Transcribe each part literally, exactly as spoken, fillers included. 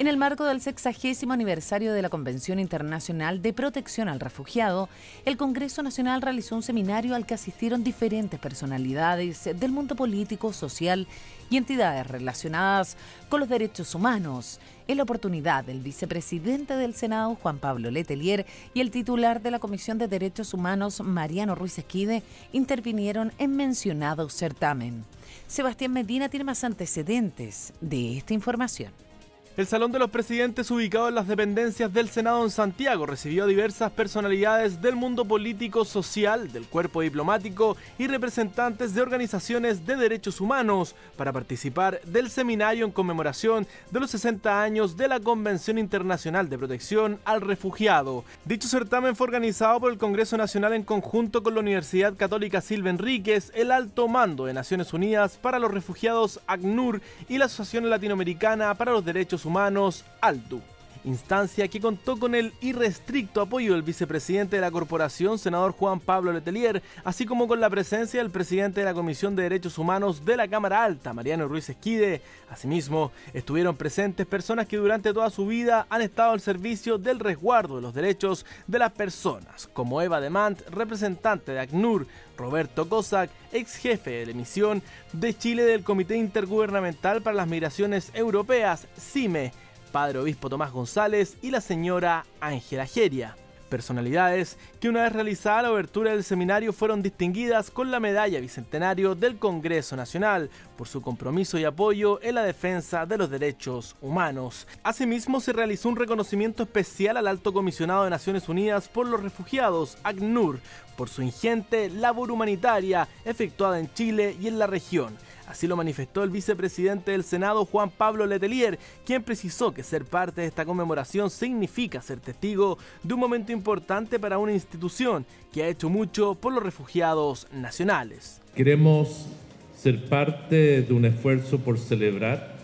En el marco del sexagésimo aniversario de la Convención Internacional de Protección al Refugiado, el Congreso Nacional realizó un seminario al que asistieron diferentes personalidades del mundo político, social y entidades relacionadas con los derechos humanos. En la oportunidad, el vicepresidente del Senado, Juan Pablo Letelier, y el titular de la Comisión de Derechos Humanos, Mariano Ruiz Esquide, intervinieron en mencionado certamen. Sebastián Medina tiene más antecedentes de esta información. El Salón de los Presidentes, ubicado en las dependencias del Senado en Santiago, recibió a diversas personalidades del mundo político, social, del cuerpo diplomático y representantes de organizaciones de derechos humanos para participar del seminario en conmemoración de los sesenta años de la Convención Internacional de Protección al Refugiado. Dicho certamen fue organizado por el Congreso Nacional en conjunto con la Universidad Católica Silva Enríquez, el Alto Mando de Naciones Unidas para los Refugiados ACNUR y la Asociación Latinoamericana para los Derechos Humanos, ALTU. Instancia que contó con el irrestricto apoyo del vicepresidente de la corporación, senador Juan Pablo Letelier, así como con la presencia del presidente de la Comisión de Derechos Humanos de la Cámara Alta, Mariano Ruiz Esquide. Asimismo, estuvieron presentes personas que durante toda su vida han estado al servicio del resguardo de los derechos de las personas, como Eva Demant, representante de ACNUR, Roberto Cossack, ex jefe de la misión de Chile del Comité Intergubernamental para las Migraciones Europeas, CIME, Padre Obispo Tomás González y la señora Ángela Geria. Personalidades que una vez realizada la abertura del seminario fueron distinguidas con la medalla bicentenario del Congreso Nacional por su compromiso y apoyo en la defensa de los derechos humanos. Asimismo, se realizó un reconocimiento especial al Alto Comisionado de Naciones Unidas por los Refugiados, ACNUR, por su ingente labor humanitaria efectuada en Chile y en la región. Así lo manifestó el vicepresidente del Senado, Juan Pablo Letelier, quien precisó que ser parte de esta conmemoración significa ser testigo de un momento importante para una institución que ha hecho mucho por los refugiados nacionales. Queremos ser parte de un esfuerzo por celebrar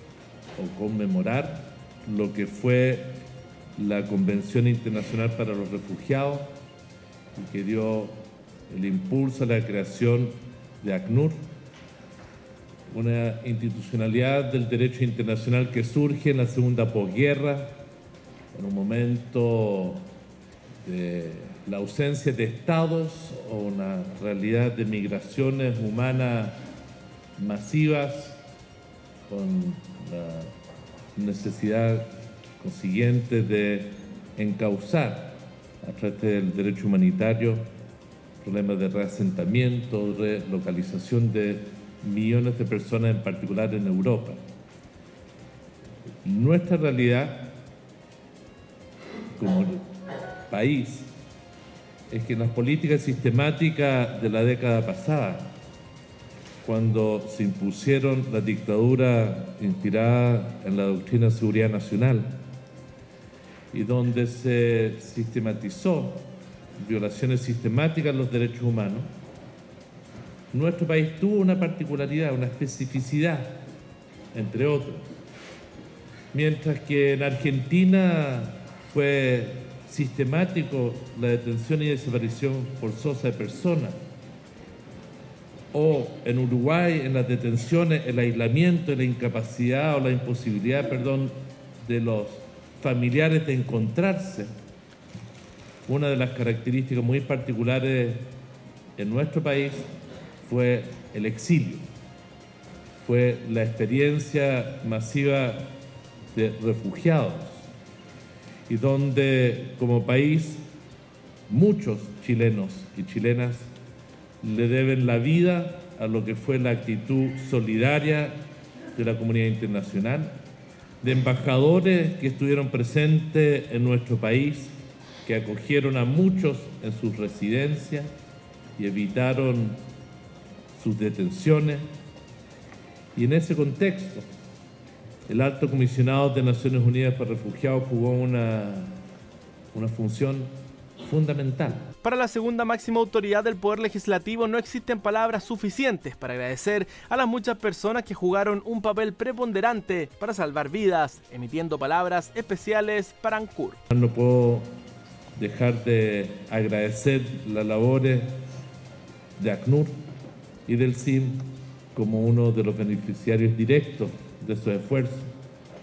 o conmemorar lo que fue la Convención Internacional para los Refugiados y que dio el impulso a la creación de ACNUR, una institucionalidad del derecho internacional que surge en la segunda posguerra, en un momento de la ausencia de estados o una realidad de migraciones humanas masivas, con la necesidad consiguiente de encauzar a través del derecho humanitario problemas de reasentamiento, relocalización de millones de personas, en particular en Europa. Nuestra realidad como país es que en las políticas sistemáticas de la década pasada, cuando se impusieron la dictadura inspirada en la doctrina de seguridad nacional y donde se sistematizó violaciones sistemáticas de los derechos humanos, nuestro país tuvo una particularidad, una especificidad, entre otros. Mientras que en Argentina fue sistemático la detención y desaparición forzosa de personas, o en Uruguay en las detenciones, el aislamiento, la incapacidad o la imposibilidad, perdón, de los familiares de encontrarse, una de las características muy particulares en nuestro país fue el exilio, fue la experiencia masiva de refugiados y donde como país muchos chilenos y chilenas le deben la vida a lo que fue la actitud solidaria de la comunidad internacional, de embajadores que estuvieron presentes en nuestro país, que acogieron a muchos en sus residencias y evitaron sus detenciones. Y en ese contexto, el Alto Comisionado de Naciones Unidas para Refugiados jugó una, una función fundamental. Para la segunda máxima autoridad del Poder Legislativo no existen palabras suficientes para agradecer a las muchas personas que jugaron un papel preponderante para salvar vidas, emitiendo palabras especiales para ANCUR. No puedo dejar de agradecer las labores de ACNUR y del C I M como uno de los beneficiarios directos de esos esfuerzos,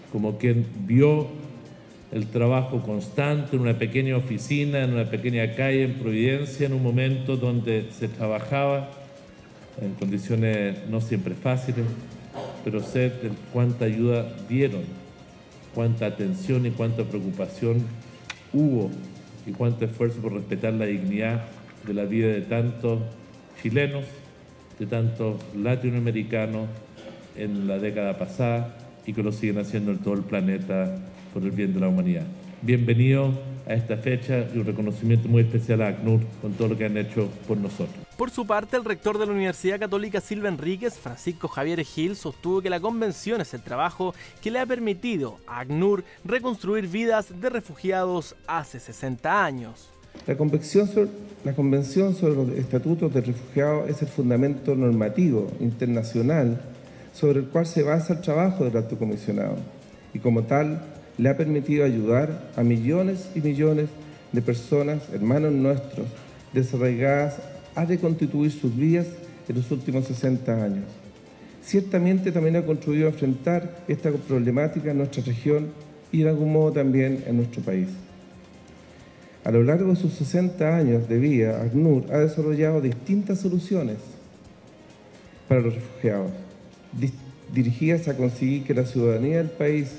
como quien vio el trabajo constante en una pequeña oficina, en una pequeña calle en Providencia, en un momento donde se trabajaba en condiciones no siempre fáciles, pero sé de cuánta ayuda dieron, cuánta atención y cuánta preocupación hubo y cuánto esfuerzo por respetar la dignidad de la vida de tantos chilenos, de tantos latinoamericanos en la década pasada y que lo siguen haciendo en todo el planeta por el bien de la humanidad. Bienvenido a esta fecha y un reconocimiento muy especial a ACNUR con todo lo que han hecho por nosotros. Por su parte, el rector de la Universidad Católica Silva Enríquez, Francisco Javier Gil, sostuvo que la convención es el trabajo que le ha permitido a ACNUR reconstruir vidas de refugiados hace sesenta años. La convención, sobre, la convención sobre los estatutos de refugiados es el fundamento normativo internacional sobre el cual se basa el trabajo del alto comisionado y como tal le ha permitido ayudar a millones y millones de personas, hermanos nuestros, desarraigadas a reconstituir sus vidas en los últimos sesenta años. Ciertamente también ha contribuido a enfrentar esta problemática en nuestra región y de algún modo también en nuestro país. A lo largo de sus sesenta años de vida, ACNUR ha desarrollado distintas soluciones para los refugiados, dirigidas a conseguir que la ciudadanía del país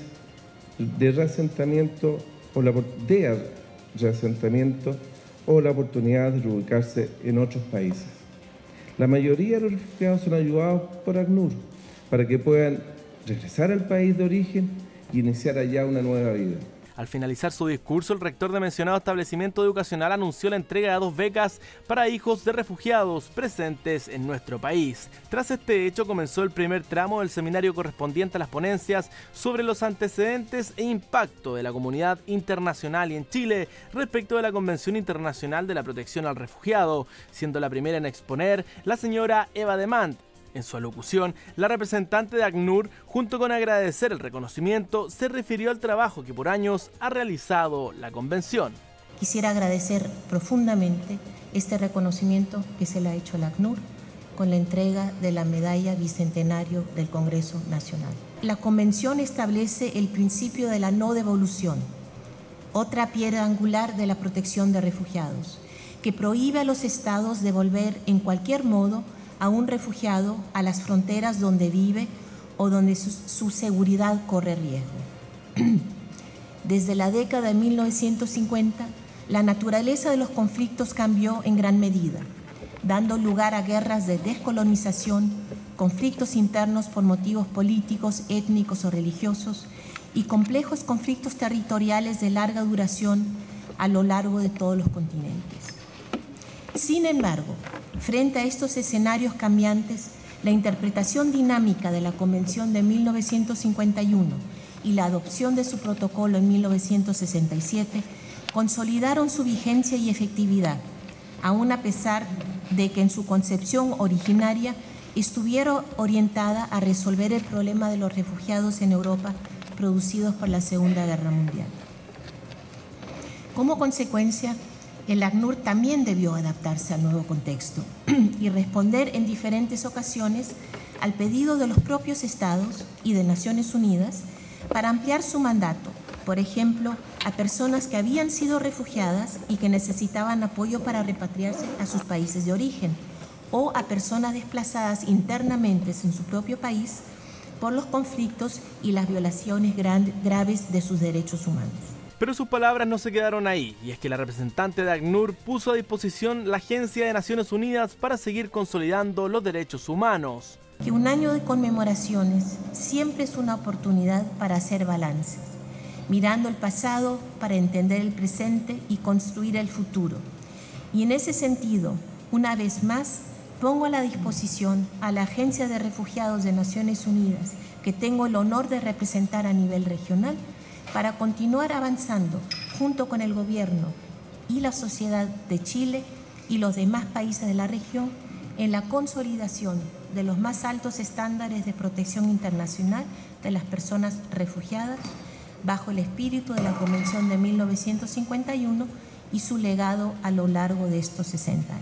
de reasentamiento o la de reasentamiento o la oportunidad de reubicarse en otros países. La mayoría de los refugiados son ayudados por ACNUR para que puedan regresar al país de origen y iniciar allá una nueva vida. Al finalizar su discurso, el rector de mencionado establecimiento educacional anunció la entrega de dos becas para hijos de refugiados presentes en nuestro país. Tras este hecho, comenzó el primer tramo del seminario correspondiente a las ponencias sobre los antecedentes e impacto de la comunidad internacional y en Chile respecto de la Convención Internacional de la Protección al Refugiado, siendo la primera en exponer la señora Eva Demant. En su alocución, la representante de ACNUR, junto con agradecer el reconocimiento, se refirió al trabajo que por años ha realizado la convención. Quisiera agradecer profundamente este reconocimiento que se le ha hecho a la ACNUR con la entrega de la medalla bicentenario del Congreso Nacional. La convención establece el principio de la no devolución, otra piedra angular de la protección de refugiados, que prohíbe a los estados devolver en cualquier modo a un refugiado a las fronteras donde vive o donde su, su seguridad corre riesgo. Desde la década de mil novecientos cincuenta, la naturaleza de los conflictos cambió en gran medida, dando lugar a guerras de descolonización, conflictos internos por motivos políticos, étnicos o religiosos y complejos conflictos territoriales de larga duración a lo largo de todos los continentes. Sin embargo, frente a estos escenarios cambiantes, la interpretación dinámica de la Convención de mil novecientos cincuenta y uno y la adopción de su protocolo en mil novecientos sesenta y siete consolidaron su vigencia y efectividad, aun a pesar de que en su concepción originaria estuviera orientada a resolver el problema de los refugiados en Europa producidos por la Segunda Guerra Mundial. Como consecuencia, el ACNUR también debió adaptarse al nuevo contexto y responder en diferentes ocasiones al pedido de los propios Estados y de Naciones Unidas para ampliar su mandato, por ejemplo, a personas que habían sido refugiadas y que necesitaban apoyo para repatriarse a sus países de origen, o a personas desplazadas internamente en su propio país por los conflictos y las violaciones graves de sus derechos humanos. Pero sus palabras no se quedaron ahí, y es que la representante de ACNUR puso a disposición la Agencia de Naciones Unidas para seguir consolidando los derechos humanos. Que un año de conmemoraciones siempre es una oportunidad para hacer balances, mirando el pasado para entender el presente y construir el futuro. Y en ese sentido, una vez más, pongo a la disposición a la Agencia de Refugiados de Naciones Unidas, que tengo el honor de representar a nivel regional, para continuar avanzando junto con el gobierno y la sociedad de Chile y los demás países de la región en la consolidación de los más altos estándares de protección internacional de las personas refugiadas bajo el espíritu de la Convención de mil novecientos cincuenta y uno y su legado a lo largo de estos sesenta años.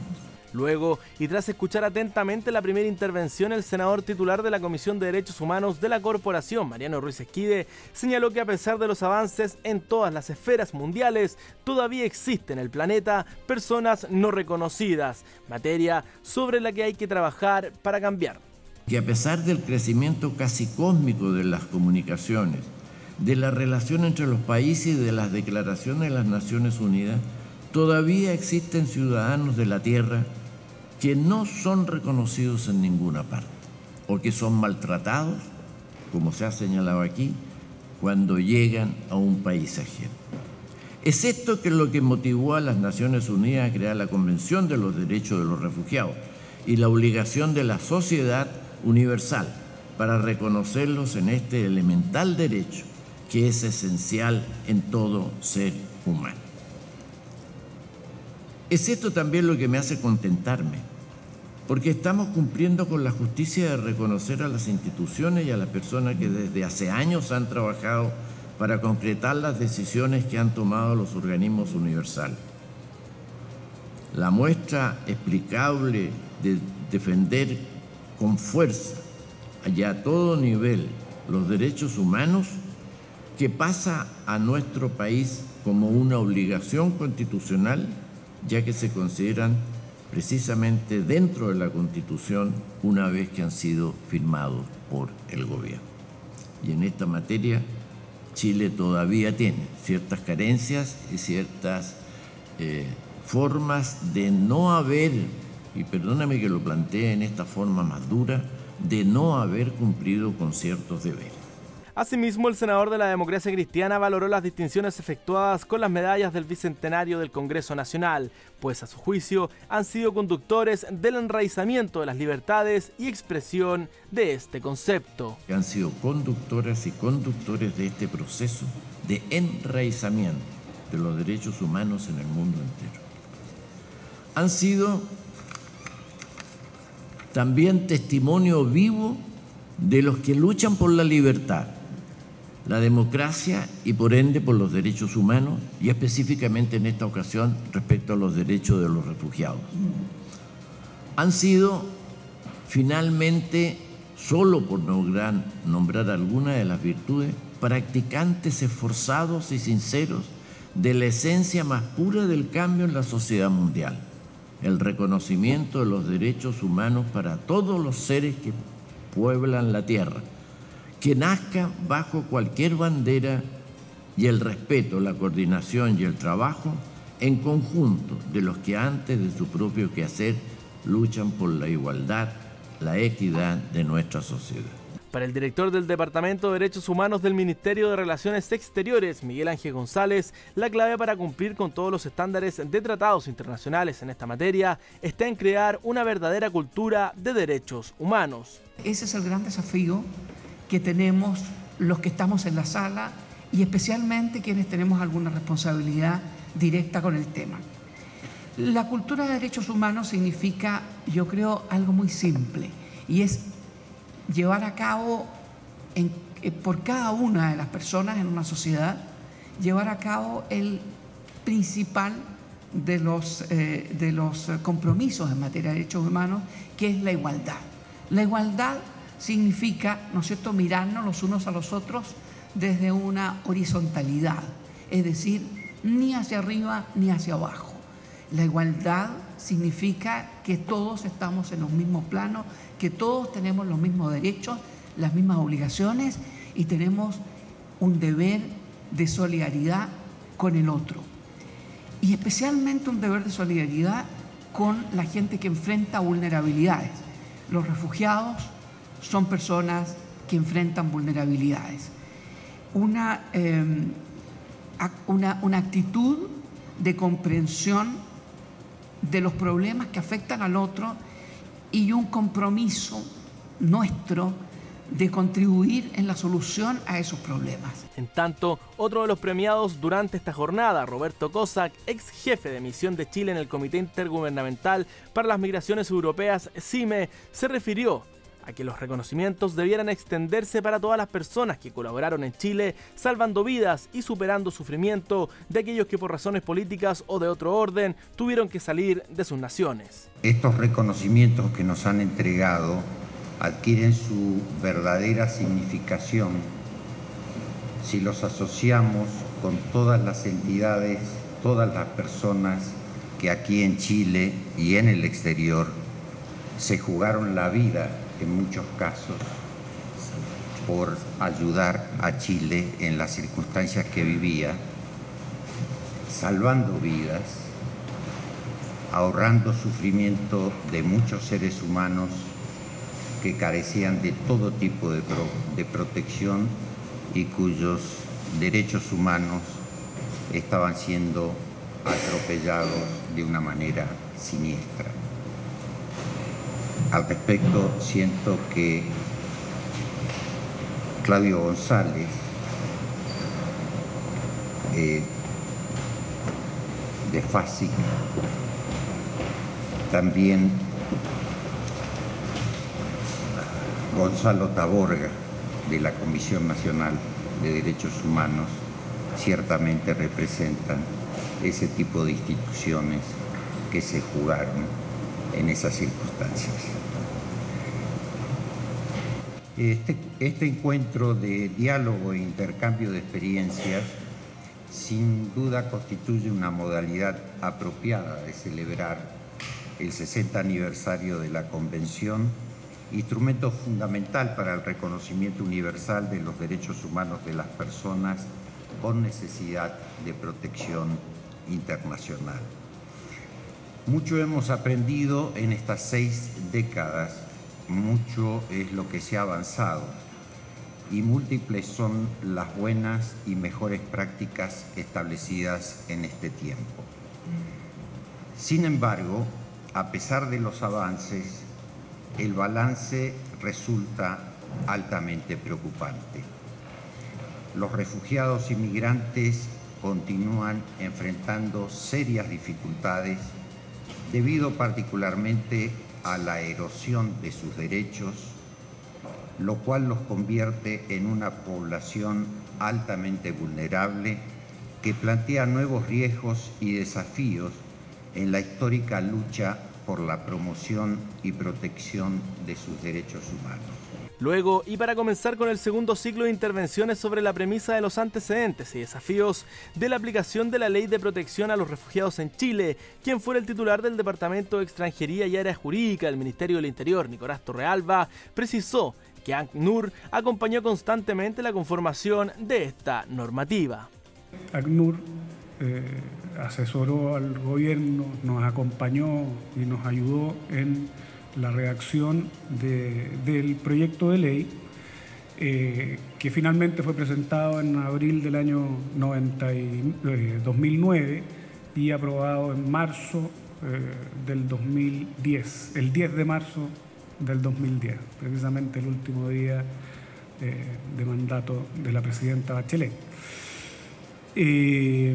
Luego, y tras escuchar atentamente la primera intervención, el senador titular de la Comisión de Derechos Humanos de la Corporación, Mariano Ruiz Esquide, señaló que a pesar de los avances en todas las esferas mundiales, todavía existen en el planeta personas no reconocidas, materia sobre la que hay que trabajar para cambiar. Que a pesar del crecimiento casi cósmico de las comunicaciones, de la relación entre los países y de las declaraciones de las Naciones Unidas, todavía existen ciudadanos de la Tierra que no son reconocidos en ninguna parte o que son maltratados, como se ha señalado aquí, cuando llegan a un país ajeno. Es esto que es lo que motivó a las Naciones Unidas a crear la Convención de los Derechos de los Refugiados y la obligación de la sociedad universal para reconocerlos en este elemental derecho que es esencial en todo ser humano. Es esto también lo que me hace contentarme, porque estamos cumpliendo con la justicia de reconocer a las instituciones y a las personas que desde hace años han trabajado para concretar las decisiones que han tomado los organismos universales. La muestra explicable de defender con fuerza y a todo nivel los derechos humanos, que pasa a nuestro país como una obligación constitucional, ya que se consideran precisamente dentro de la Constitución una vez que han sido firmados por el gobierno. Y en esta materia Chile todavía tiene ciertas carencias y ciertas eh, formas de no haber, y perdóname que lo plantee en esta forma más dura, de no haber cumplido con ciertos deberes. Asimismo, el senador de la Democracia Cristiana valoró las distinciones efectuadas con las medallas del Bicentenario del Congreso Nacional, pues a su juicio han sido conductores del enraizamiento de las libertades y expresión de este concepto. Han sido conductoras y conductores de este proceso de enraizamiento de los derechos humanos en el mundo entero. Han sido también testimonio vivo de los que luchan por la libertad, la democracia y por ende por los derechos humanos, y específicamente en esta ocasión respecto a los derechos de los refugiados. Han sido finalmente, solo por nombrar, nombrar algunas de las virtudes, practicantes esforzados y sinceros de la esencia más pura del cambio en la sociedad mundial, el reconocimiento de los derechos humanos para todos los seres que pueblan la tierra, que nazca bajo cualquier bandera, y el respeto, la coordinación y el trabajo en conjunto de los que antes de su propio quehacer luchan por la igualdad, la equidad de nuestra sociedad. Para el director del Departamento de Derechos Humanos del Ministerio de Relaciones Exteriores, Miguel Ángel González, la clave para cumplir con todos los estándares de tratados internacionales en esta materia está en crear una verdadera cultura de derechos humanos. Ese es el gran desafío que tenemos los que estamos en la sala y especialmente quienes tenemos alguna responsabilidad directa con el tema. La cultura de derechos humanos significa, yo creo, algo muy simple, y es llevar a cabo en, por cada una de las personas en una sociedad, llevar a cabo el principal de los, eh, de los compromisos en materia de derechos humanos, que es la igualdad. La igualdad significa, ¿no es cierto?, mirarnos los unos a los otros desde una horizontalidad, es decir, ni hacia arriba ni hacia abajo. La igualdad significa que todos estamos en los mismos planos, que todos tenemos los mismos derechos, las mismas obligaciones y tenemos un deber de solidaridad con el otro. Y especialmente un deber de solidaridad con la gente que enfrenta vulnerabilidades. Los refugiados son personas que enfrentan vulnerabilidades. Una, eh, una, una actitud de comprensión de los problemas que afectan al otro y un compromiso nuestro de contribuir en la solución a esos problemas. En tanto, otro de los premiados durante esta jornada, Roberto Cossack, ex jefe de misión de Chile en el Comité Intergubernamental para las Migraciones Europeas, CIME, se refirió a que los reconocimientos debieran extenderse para todas las personas que colaboraron en Chile, salvando vidas y superando sufrimiento de aquellos que por razones políticas o de otro orden tuvieron que salir de sus naciones. Estos reconocimientos que nos han entregado adquieren su verdadera significación si los asociamos con todas las entidades, todas las personas que aquí en Chile y en el exterior se jugaron la vida en muchos casos por ayudar a Chile en las circunstancias que vivía, salvando vidas, ahorrando sufrimiento de muchos seres humanos que carecían de todo tipo de, pro, de protección y cuyos derechos humanos estaban siendo atropellados de una manera siniestra. Al respecto, siento que Claudio González eh, de FASIC, también Gonzalo Taborga de la Comisión Nacional de Derechos Humanos ciertamente representan ese tipo de instituciones que se jugaron en esas circunstancias. Este, este encuentro de diálogo e intercambio de experiencias sin duda constituye una modalidad apropiada de celebrar el sesenta aniversario de la Convención, instrumento fundamental para el reconocimiento universal de los derechos humanos de las personas con necesidad de protección internacional. Mucho hemos aprendido en estas seis décadas, mucho es lo que se ha avanzado y múltiples son las buenas y mejores prácticas establecidas en este tiempo. Sin embargo, a pesar de los avances, el balance resulta altamente preocupante. Los refugiados y migrantes continúan enfrentando serias dificultades debido particularmente a la erosión de sus derechos, lo cual los convierte en una población altamente vulnerable que plantea nuevos riesgos y desafíos en la histórica lucha por la promoción y protección de sus derechos humanos. Luego, y para comenzar con el segundo ciclo de intervenciones sobre la premisa de los antecedentes y desafíos de la aplicación de la Ley de Protección a los Refugiados en Chile, quien fuera el titular del Departamento de Extranjería y Área Jurídica del Ministerio del Interior, Nicolás Torrealba, precisó que ACNUR acompañó constantemente la conformación de esta normativa. ACNUR eh, asesoró al gobierno, nos acompañó y nos ayudó en la redacción de, del proyecto de ley eh, que finalmente fue presentado en abril del año noventa y, eh, dos mil nueve y aprobado en marzo eh, del dos mil diez, el diez de marzo del dos mil diez, precisamente el último día eh, de mandato de la presidenta Bachelet. Eh,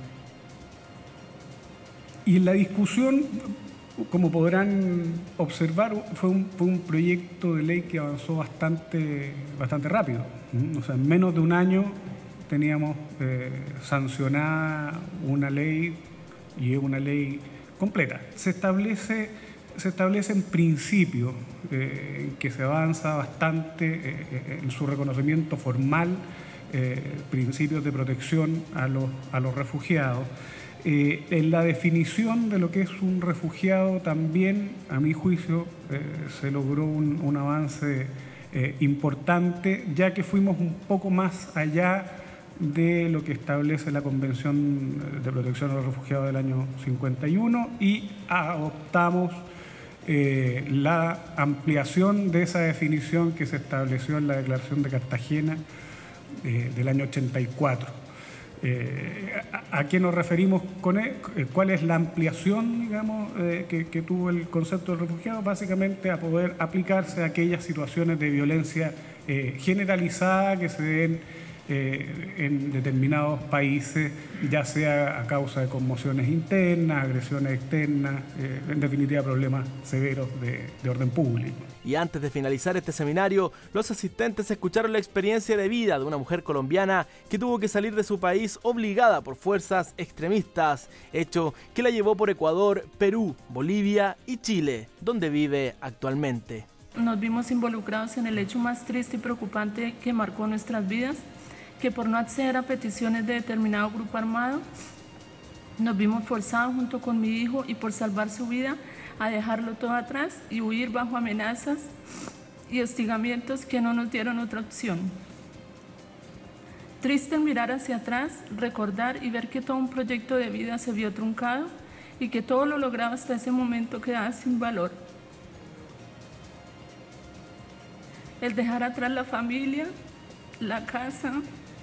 y en la discusión, como podrán observar, fue un, fue un proyecto de ley que avanzó bastante, bastante rápido. O sea, en menos de un año teníamos eh, sancionada una ley y es una ley completa. Se establece, se establece en principio eh, que se avanza bastante eh, en su reconocimiento formal, eh, principios de protección a los, a los refugiados. Eh, en la definición de lo que es un refugiado también, a mi juicio, eh, se logró un, un avance eh, importante, ya que fuimos un poco más allá de lo que establece la Convención de Protección a los Refugiados del año cincuenta y uno y adoptamos eh, la ampliación de esa definición que se estableció en la Declaración de Cartagena eh, del año ochenta y cuatro. Eh, a, ¿A qué nos referimos con él? ¿Cuál es la ampliación, digamos, eh, que, que tuvo el concepto de refugiado? Básicamente a poder aplicarse a aquellas situaciones de violencia eh, generalizada que se den eh, en determinados países, ya sea a causa de conmociones internas, agresiones externas, eh, en definitiva problemas severos de, de orden público. Y antes de finalizar este seminario, los asistentes escucharon la experiencia de vida de una mujer colombiana que tuvo que salir de su país obligada por fuerzas extremistas, hecho que la llevó por Ecuador, Perú, Bolivia y Chile, donde vive actualmente. Nos vimos involucrados en el hecho más triste y preocupante que marcó nuestras vidas, que por no acceder a peticiones de determinado grupo armado, nos vimos forzados junto con mi hijo y por salvar su vida a dejarlo todo atrás y huir bajo amenazas y hostigamientos que no nos dieron otra opción. Triste mirar hacia atrás, recordar y ver que todo un proyecto de vida se vio truncado y que todo lo logrado hasta ese momento quedaba sin valor. El dejar atrás la familia, la casa,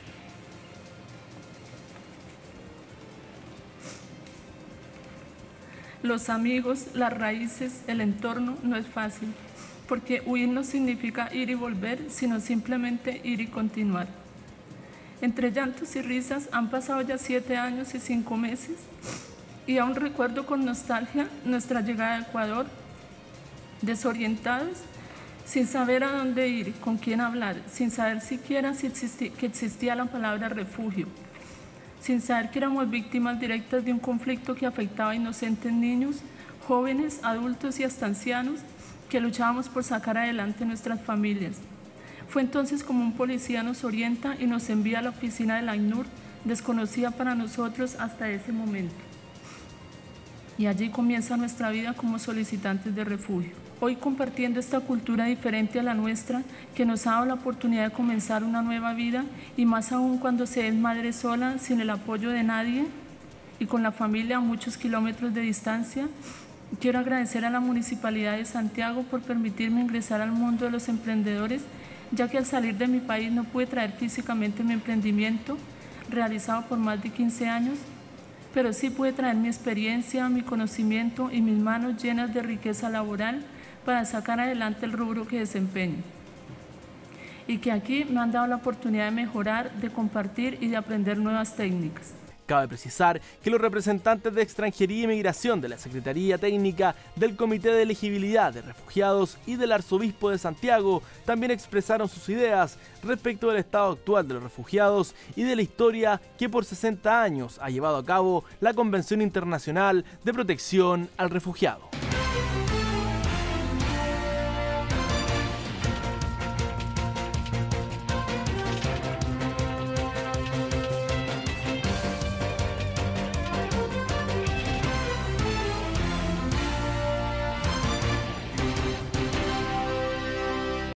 los amigos, las raíces, el entorno, no es fácil, porque huir no significa ir y volver, sino simplemente ir y continuar. Entre llantos y risas han pasado ya siete años y cinco meses, y aún recuerdo con nostalgia nuestra llegada a Ecuador, desorientados, sin saber a dónde ir, con quién hablar, sin saber siquiera si existi- que existía la palabra refugio, sin saber que éramos víctimas directas de un conflicto que afectaba a inocentes niños, jóvenes, adultos y hasta ancianos que luchábamos por sacar adelante nuestras familias. Fue entonces como un policía nos orienta y nos envía a la oficina del ACNUR, desconocida para nosotros hasta ese momento. Y allí comienza nuestra vida como solicitantes de refugio. Hoy compartiendo esta cultura diferente a la nuestra, que nos ha dado la oportunidad de comenzar una nueva vida, y más aún cuando se es madre sola, sin el apoyo de nadie, y con la familia a muchos kilómetros de distancia, quiero agradecer a la Municipalidad de Santiago por permitirme ingresar al mundo de los emprendedores, ya que al salir de mi país no pude traer físicamente mi emprendimiento, realizado por más de quince años, pero sí pude traer mi experiencia, mi conocimiento y mis manos llenas de riqueza laboral para sacar adelante el rubro que desempeño. Y que aquí me han dado la oportunidad de mejorar, de compartir y de aprender nuevas técnicas. Cabe precisar que los representantes de Extranjería y Migración de la Secretaría Técnica del Comité de Elegibilidad de Refugiados y del Arzobispo de Santiago también expresaron sus ideas respecto del estado actual de los refugiados y de la historia que por sesenta años ha llevado a cabo la Convención Internacional de Protección al Refugiado.